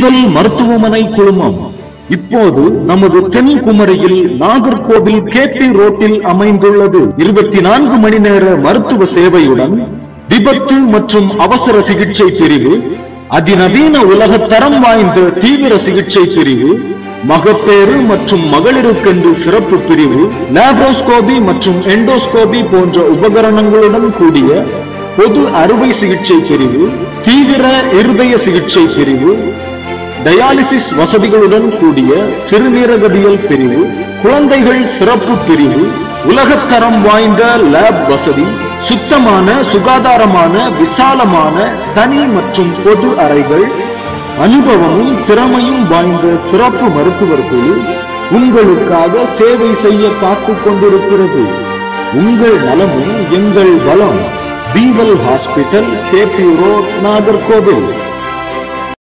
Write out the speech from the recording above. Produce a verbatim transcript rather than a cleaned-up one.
பீவல் மருத்துவமனை குழுமம் இப்போது நமது தென்குமரியில் நாகர்கோவில் கேபி ரோட்டில் அமைந்துள்ளது. இருபத்தி நான்கு மணி நேர மருத்துவ சேவையுடன் விபத்து மற்றும் அவசர சிகிச்சை பிரிவு, அதிநவீன உலக தரம் வாய்ந்த தீவிர சிகிச்சை பிரிவு, மகப்பேறு மற்றும் மகளிருக்கென்று சிறப்பு பிரிவு, லேப்ரோஸ்கோபி மற்றும் எண்டோஸ்கோபி போன்ற உபகரணங்களுடன் கூடிய பொது அறுவை சிகிச்சை பிரிவு, தீவிர இருதய சிகிச்சை பிரிவு, டயாலிசிஸ் வசதிகளுடன் கூடிய சிறுநீரகவியல் பிரிவு, குழந்தைகள் சிறப்பு பிரிவு, உலகத்தரம் வாய்ந்த லேப் வசதி, சுத்தமான சுகாதாரமான விசாலமான தனி மற்றும் பொது அறைகள், அனுபவமும் திறமையும் வாய்ந்த சிறப்பு மருத்துவர் குழு உங்களுக்காக சேவை செய்ய காத்துக் கொண்டிருக்கிறது. உங்கள் நலமே எங்கள் பலம். B well hospital, KP road, Nagercoil.